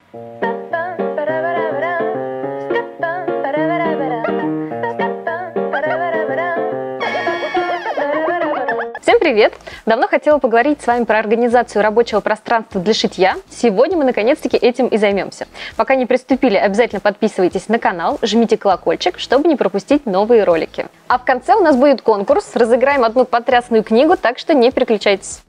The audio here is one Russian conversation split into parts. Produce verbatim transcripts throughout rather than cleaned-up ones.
Всем привет! Давно хотела поговорить с вами про организацию рабочего пространства для шитья. Сегодня мы наконец-таки этим и займемся. Пока не приступили, обязательно подписывайтесь на канал, жмите колокольчик, чтобы не пропустить новые ролики. А в конце у нас будет конкурс, разыграем одну потрясную книгу, так что не переключайтесь.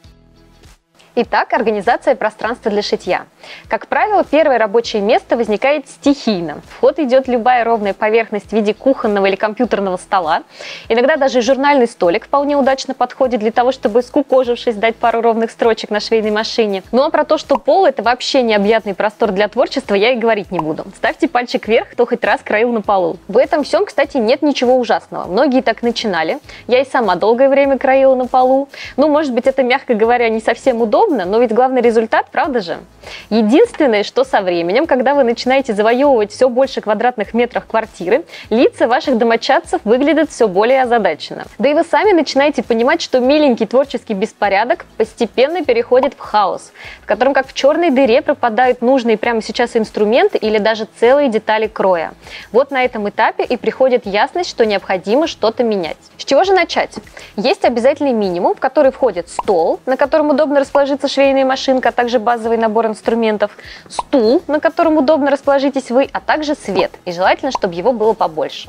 Итак, организация пространства для шитья. Как правило, первое рабочее место возникает стихийно. В ход идет любая ровная поверхность в виде кухонного или компьютерного стола. Иногда даже журнальный столик вполне удачно подходит для того, чтобы, скукожившись, дать пару ровных строчек на швейной машине. Ну а про то, что пол – это вообще необъятный простор для творчества, я и говорить не буду. Ставьте пальчик вверх, кто хоть раз краил на полу. В этом всем, кстати, нет ничего ужасного. Многие так начинали. Я и сама долгое время краила на полу. Ну, может быть, это, мягко говоря, не совсем удобно, но ведь главный результат, правда же? Единственное, что со временем, когда вы начинаете завоевывать все больше квадратных метров квартиры, лица ваших домочадцев выглядят все более озадаченно. Да и вы сами начинаете понимать, что миленький творческий беспорядок постепенно переходит в хаос, в котором как в черной дыре пропадают нужные прямо сейчас инструменты или даже целые детали кроя. Вот на этом этапе и приходит ясность, что необходимо что-то менять. С чего же начать? Есть обязательный минимум, в который входит стол, на котором удобно расположиться швейная машинка, а также базовый набор инструментов, стул, на котором удобно расположитесь вы, а также свет, и желательно, чтобы его было побольше.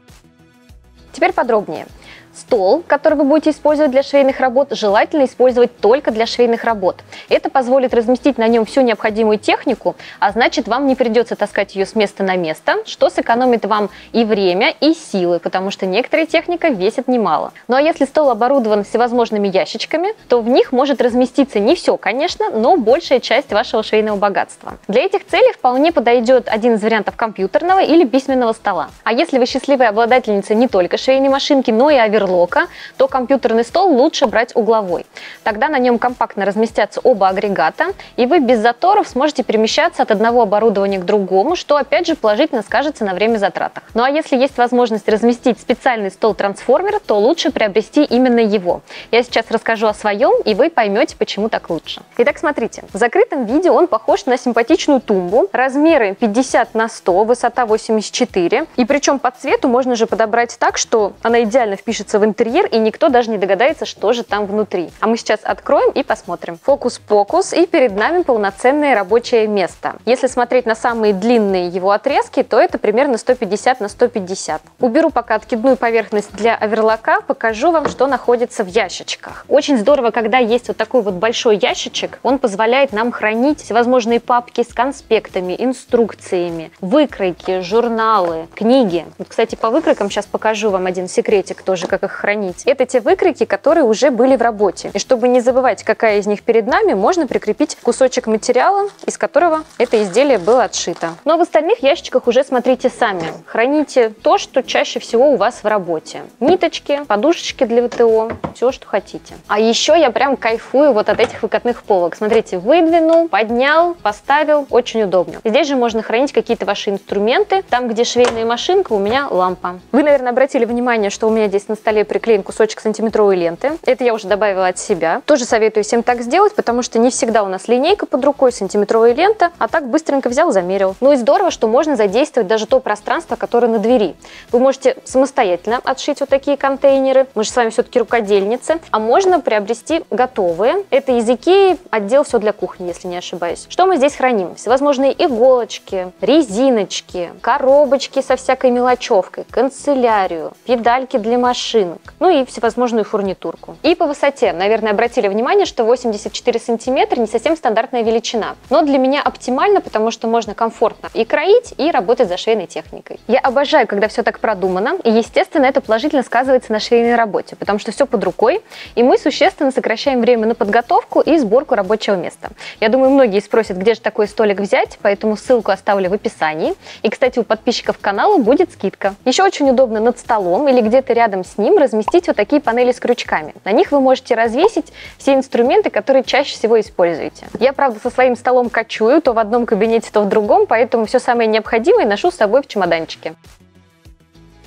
Теперь подробнее. Стол, который вы будете использовать для швейных работ, желательно использовать только для швейных работ. Это позволит разместить на нем всю необходимую технику, а значит, вам не придется таскать ее с места на место, что сэкономит вам и время, и силы, потому что некоторая техника весит немало. Ну а если стол оборудован всевозможными ящичками, то в них может разместиться не все, конечно, но большая часть вашего швейного богатства. Для этих целей вполне подойдет один из вариантов компьютерного или письменного стола. А если вы счастливая обладательница не только швейной машинки, но и оверлока, то компьютерный стол лучше брать угловой. Тогда на нем компактно разместятся оба агрегата, и вы без заторов сможете перемещаться от одного оборудования к другому, что опять же положительно скажется на время затратах. Ну а если есть возможность разместить специальный стол-трансформер, то лучше приобрести именно его. Я сейчас расскажу о своем, и вы поймете, почему так лучше. Итак, смотрите, в закрытом виде он похож на симпатичную тумбу, размеры пятьдесят на сто, высота восемьдесят четыре, и причем по цвету можно же подобрать так, что она идеально впишется в интерьер, и никто даже не догадается, что же там внутри. А мы сейчас откроем и посмотрим. Фокус-покус, и перед нами полноценное рабочее место. Если смотреть на самые длинные его отрезки, то это примерно сто пятьдесят на сто пятьдесят. Уберу пока откидную поверхность для оверлока, покажу вам, что находится в ящичках. Очень здорово, когда есть вот такой вот большой ящичек, он позволяет нам хранить всевозможные папки с конспектами, инструкциями, выкройки, журналы, книги. Вот, кстати, по выкройкам сейчас покажу вам один секретик тоже, как их хранить. Это те выкройки, которые уже были в работе. И чтобы не забывать, какая из них перед нами, можно прикрепить кусочек материала, из которого это изделие было отшито. Но в остальных ящичках уже смотрите сами. Храните то, что чаще всего у вас в работе. Ниточки, подушечки для ВТО, все, что хотите. А еще я прям кайфую вот от этих выкатных полок. Смотрите, выдвинул, поднял, поставил, очень удобно. Здесь же можно хранить какие-то ваши инструменты. Там, где швейная машинка, у меня лампа. Вы, наверное, обратили внимание, что у меня здесь на столе приклеен кусочек сантиметровой ленты. Это я уже добавила от себя. Тоже советую всем так сделать, потому что не всегда у нас линейка под рукой, сантиметровая лента, а так быстренько взял, замерил. Ну и здорово, что можно задействовать даже то пространство, которое на двери. Вы можете самостоятельно отшить вот такие контейнеры. Мы же с вами все-таки рукодельницы. А можно приобрести готовые. Это из Икеи, отдел «Все для кухни», если не ошибаюсь. Что мы здесь храним? Всевозможные иголочки, резиночки, коробочки со всякой мелочевкой, канцелярию, педальки для машин, ну и всевозможную фурнитурку. И по высоте, наверное, обратили внимание, что восемьдесят четыре сантиметра не совсем стандартная величина. Но для меня оптимально, потому что можно комфортно и кроить, и работать за швейной техникой. Я обожаю, когда все так продумано, и, естественно, это положительно сказывается на швейной работе, потому что все под рукой, и мы существенно сокращаем время на подготовку и сборку рабочего места. Я думаю, многие спросят, где же такой столик взять, поэтому ссылку оставлю в описании. И, кстати, у подписчиков канала будет скидка. Еще очень удобно над столом или где-то рядом с ним разместить вот такие панели с крючками. На них вы можете развесить все инструменты, которые чаще всего используете. Я, правда, со своим столом кочую, то в одном кабинете, то в другом, поэтому все самое необходимое ношу с собой в чемоданчике.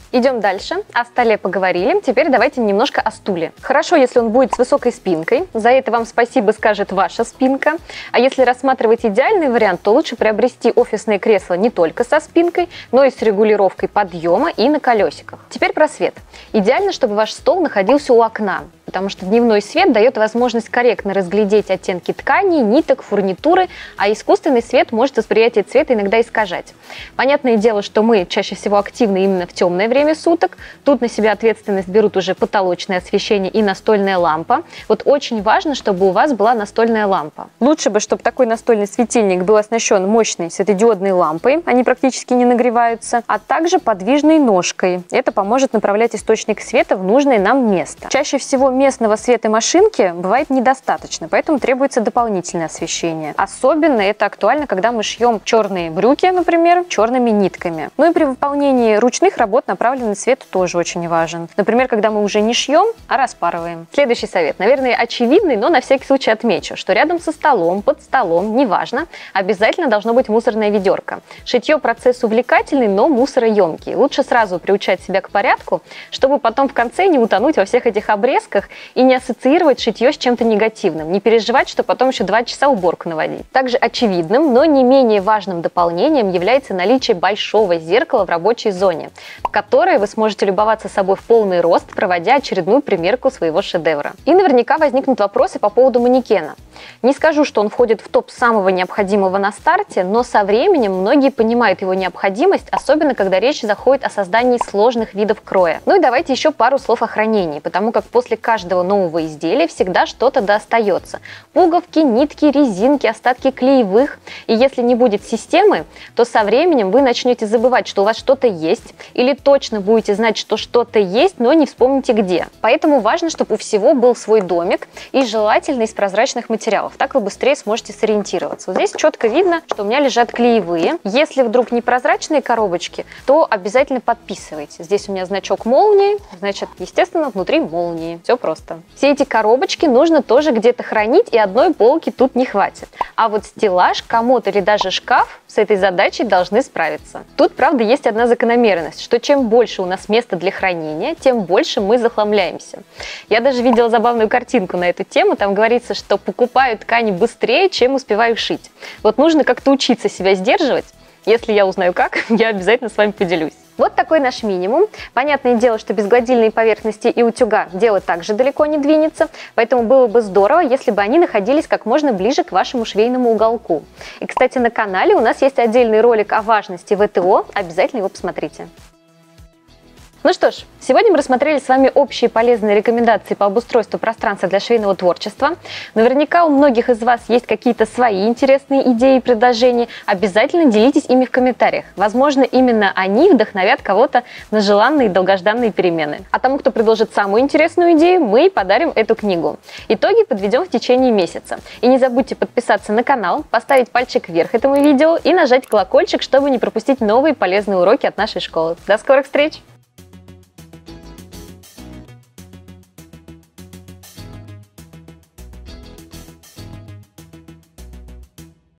Идем дальше. О столе поговорили. Теперь давайте немножко о стуле. Хорошо, если он будет с высокой спинкой. За это вам спасибо скажет ваша спинка. А если рассматривать идеальный вариант, то лучше приобрести офисное кресло не только со спинкой, но и с регулировкой подъема и на колесиках. Теперь про свет. Идеально, чтобы ваш стол находился у окна, потому что дневной свет дает возможность корректно разглядеть оттенки тканей, ниток, фурнитуры, а искусственный свет может восприятие цвета иногда искажать. Понятное дело, что мы чаще всего активны именно в темное время суток. Тут на себя ответственность берут уже потолочное освещение и настольная лампа. Вот очень важно, чтобы у вас была настольная лампа. Лучше бы, чтобы такой настольный светильник был оснащен мощной светодиодной лампой, они практически не нагреваются, а также подвижной ножкой. Это поможет направлять источник света в нужное нам место. Чаще всего местного света машинки бывает недостаточно, поэтому требуется дополнительное освещение. Особенно это актуально, когда мы шьем черные брюки, например, черными нитками. Ну и при выполнении ручных работ направленный свет тоже очень важен. Например, когда мы уже не шьем, а распарываем. Следующий совет, наверное, очевидный, но на всякий случай отмечу, что рядом со столом, под столом, неважно, обязательно должно быть мусорное ведерко. Шитье процесс увлекательный, но мусороемкий. Лучше сразу приучать себя к порядку, чтобы потом в конце не утонуть во всех этих обрезках и не ассоциировать шитье с чем-то негативным, не переживать, что потом еще два часа уборку наводить. Также очевидным, но не менее важным дополнением является наличие большого зеркала в рабочей зоне, в которой вы сможете любоваться собой в полный рост, проводя очередную примерку своего шедевра. И наверняка возникнут вопросы по поводу манекена. Не скажу, что он входит в топ самого необходимого на старте, но со временем многие понимают его необходимость, особенно когда речь заходит о создании сложных видов кроя. Ну и давайте еще пару слов о хранении, потому как после каждого нового изделия всегда что-то достается. Пуговки, нитки, резинки, остатки клеевых. И если не будет системы, то со временем вы начнете забывать, что у вас что-то есть, или точно будете знать, что что-то есть, но не вспомните где. Поэтому важно, чтобы у всего был свой домик и желательно из прозрачных материалов. Так вы быстрее сможете сориентироваться. Вот здесь четко видно, что у меня лежат клеевые. Если вдруг не прозрачные коробочки, то обязательно подписывайте. Здесь у меня значок молнии, значит, естественно, внутри молнии. Все просто. Все эти коробочки нужно тоже где-то хранить, и одной полки тут не хватит. А вот стеллаж, комод или даже шкаф с этой задачей должны справиться. Тут, правда, есть одна закономерность, что чем больше у нас места для хранения, тем больше мы захламляемся. Я даже видела забавную картинку на эту тему. Там говорится, что покупаю ткани быстрее, чем успеваю шить. Вот нужно как-то учиться себя сдерживать. Если я узнаю как, я обязательно с вами поделюсь. Вот такой наш минимум. Понятное дело, что без гладильной поверхности и утюга дело также далеко не двинется, поэтому было бы здорово, если бы они находились как можно ближе к вашему швейному уголку. И, кстати, на канале у нас есть отдельный ролик о важности ВТО, обязательно его посмотрите. Ну что ж, сегодня мы рассмотрели с вами общие полезные рекомендации по обустройству пространства для швейного творчества. Наверняка у многих из вас есть какие-то свои интересные идеи и предложения. Обязательно делитесь ими в комментариях. Возможно, именно они вдохновят кого-то на желанные и долгожданные перемены. А тому, кто предложит самую интересную идею, мы подарим эту книгу. Итоги подведем в течение месяца. И не забудьте подписаться на канал, поставить пальчик вверх этому видео и нажать колокольчик, чтобы не пропустить новые полезные уроки от нашей школы. До скорых встреч!